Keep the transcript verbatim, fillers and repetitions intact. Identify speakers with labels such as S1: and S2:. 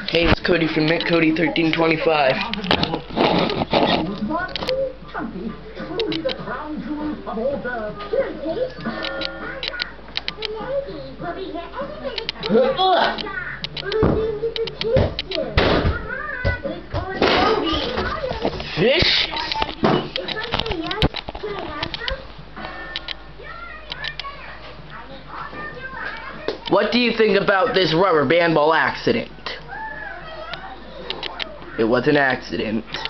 S1: Hey, it's Cody from Mint Cody thirteen twenty-five. Fish? What do you think about this rubber band ball accident? It was an accident.